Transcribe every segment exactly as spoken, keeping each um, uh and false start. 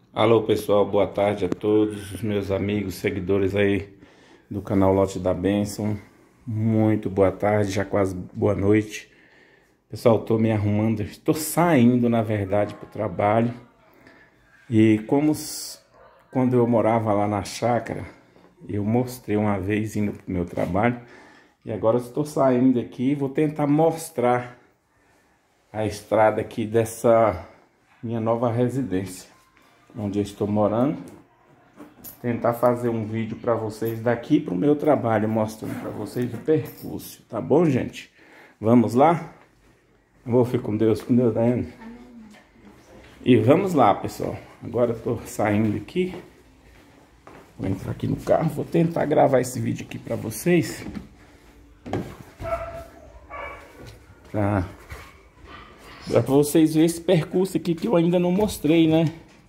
Alô pessoal, boa tarde a todos os meus amigos, seguidores aí do canal Lote da Bênção. Muito boa tarde, já quase boa noite. Pessoal, tô me arrumando, estou saindo na verdade para o trabalho. E como quando eu morava lá na chácara, eu mostrei uma vez indo para o meu trabalho. E agora eu estou saindo aqui e vou tentar mostrar a estrada aqui dessa minha nova residência, onde eu estou morando. Tentar fazer um vídeo para vocês daqui para o meu trabalho, mostrando para vocês o percurso, tá bom, gente? Vamos lá? Vou ficar com Deus, com Deus, Daiane. E vamos lá, pessoal. Agora eu tô saindo aqui. Vou entrar aqui no carro, vou tentar gravar esse vídeo aqui para vocês. Pra, pra vocês verem esse percurso aqui que eu ainda não mostrei, né?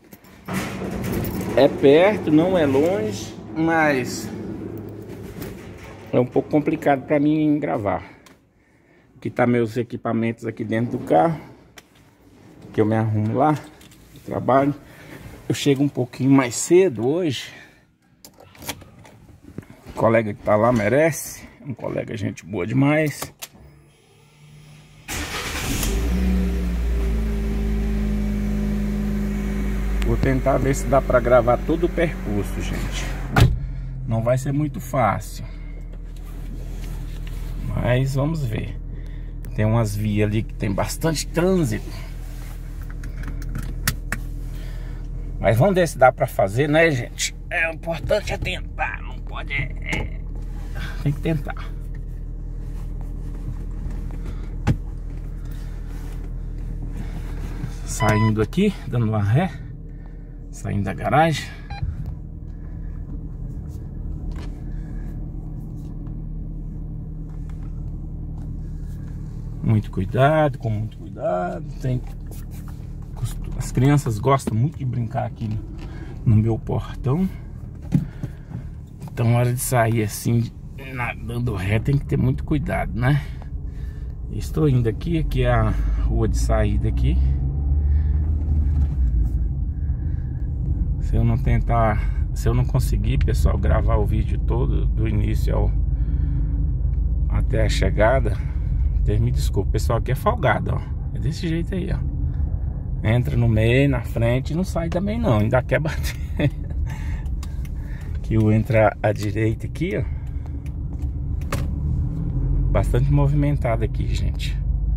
É perto, não é longe, mas é um pouco complicado para mim gravar. Aqui tá meus equipamentos aqui dentro do carro, que eu me arrumo lá no trabalho. Eu chego um pouquinho mais cedo hoje. O colega que tá lá merece, um colega gente boa demais. Vou tentar ver se dá para gravar todo o percurso, gente. Não vai ser muito fácil, mas vamos ver. Tem umas vias ali que tem bastante trânsito, mas vamos ver se dá para fazer, né, gente? É, o importante é tentar, não pode... É, é... Tem que tentar. Saindo aqui, dando uma ré. Saindo da garagem. Muito cuidado, com muito cuidado. Tem... As crianças gostam muito de brincar aqui no, no meu portão. Então, na hora de sair assim, nadando ré, tem que ter muito cuidado, né? Estou indo aqui, aqui é a rua de saída aqui. Se eu não tentar, se eu não conseguir, pessoal, gravar o vídeo todo, do início ao, até a chegada, me desculpa, pessoal, aqui é folgado, ó. É desse jeito aí, ó. Entra no meio, na frente e não sai também não, ainda quer bater. Que eu entro à direita aqui, ó. Bastante movimentado aqui, gente.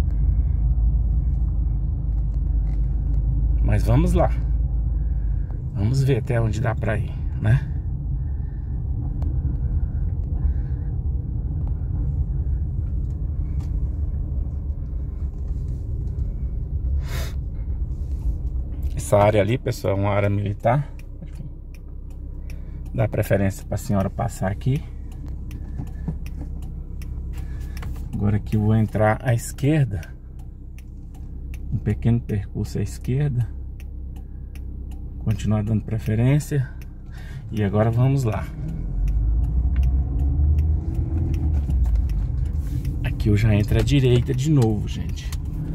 Mas vamos lá. Vamos ver até onde dá pra ir, né? Essa área ali, pessoal, é uma área militar. Dá preferência pra senhora passar aqui. Agora aqui eu vou entrar à esquerda. Um pequeno percurso à esquerda. Continuar dando preferência. E agora vamos lá. Aqui eu já entro à direita de novo, gente.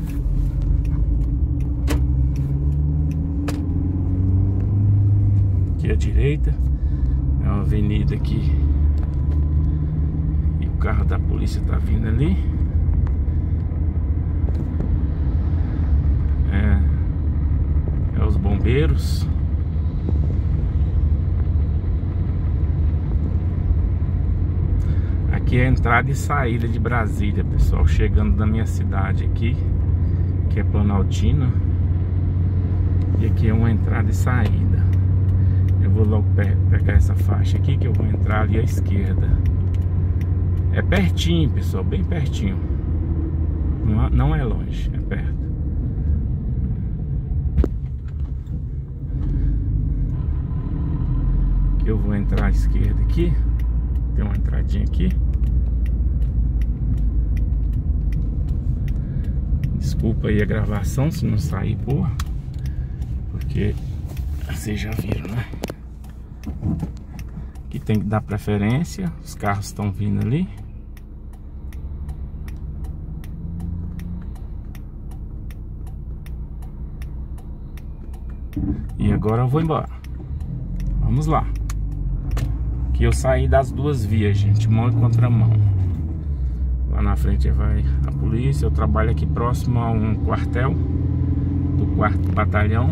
Aqui à direita. É uma avenida aqui. E o carro da polícia tá vindo ali. É, é os bombeiros. Aqui é a entrada e saída de Brasília, pessoal. Chegando da minha cidade aqui, que é Planaltina. E aqui é uma entrada e saída. Eu vou logo pe pegar essa faixa aqui, que eu vou entrar ali à esquerda. É pertinho, pessoal, bem pertinho. Não, não é longe, é perto. Aqui eu vou entrar à esquerda aqui. Tem uma entradinha aqui. Desculpa aí a gravação se não sair boa, porque vocês já viram, né? Aqui tem que dar preferência. Os carros estão vindo ali. E agora eu vou embora. Vamos lá. Aqui eu saí das duas vias, gente, mão e contramão. Lá na frente vai a polícia. Eu trabalho aqui próximo a um quartel do quarto batalhão.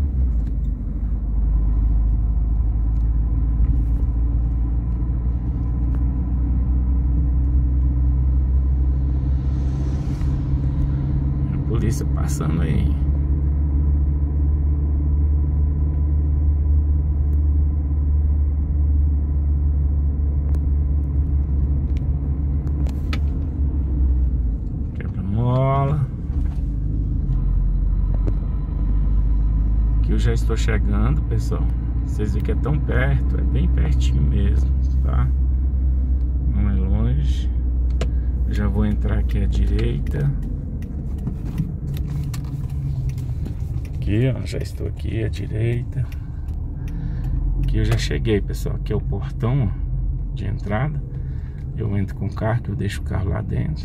A polícia passando aí. Quebra-mola. Aqui eu já estou chegando, pessoal. Vocês veem que é tão perto, é bem pertinho mesmo, tá? Não é longe. Já vou entrar aqui à direita. Aqui, ó, já estou aqui à direita. Aqui eu já cheguei, pessoal. Aqui é o portão, ó, de entrada. Eu entro com o carro, que eu deixo o carro lá dentro.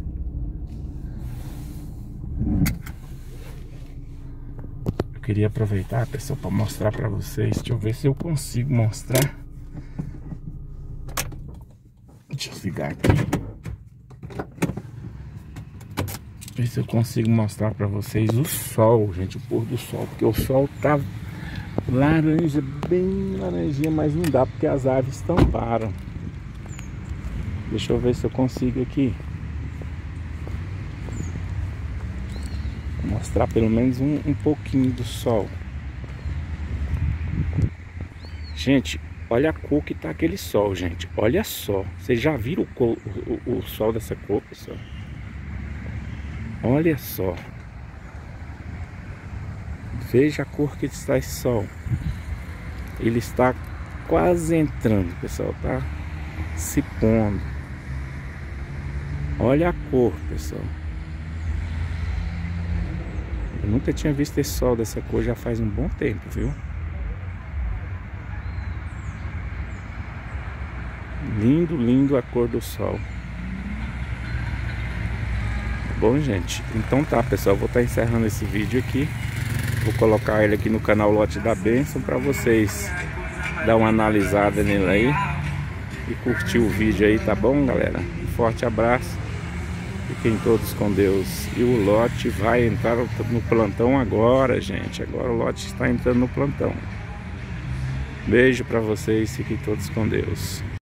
Eu queria aproveitar, pessoal, para mostrar para vocês. Deixa eu ver se eu consigo mostrar. Deixa eu ligar aqui. Ver se eu consigo mostrar pra vocês o sol, gente, o pôr do sol, porque o sol tá laranja, bem laranjinha, mas não dá porque as aves tamparam. Deixa eu ver se eu consigo aqui mostrar pelo menos um, um pouquinho do sol. Gente, olha a cor que tá aquele sol, gente, olha só. Vocês já viram o, cor, o, o sol dessa cor, pessoal? Olha só. Veja a cor que está esse sol. Ele está quase entrando, pessoal, tá? Se pondo. Olha a cor, pessoal. Eu nunca tinha visto esse sol dessa cor já faz um bom tempo, viu? Lindo, lindo a cor do sol. Bom, gente, então tá, pessoal, vou estar encerrando esse vídeo aqui. Vou colocar ele aqui no canal Lote da Bênção para vocês dar uma analisada nele aí e curtir o vídeo aí, tá bom, galera? Um forte abraço, fiquem todos com Deus. E o Lote vai entrar no plantão agora, gente. Agora o Lote está entrando no plantão. Beijo para vocês, fiquem todos com Deus.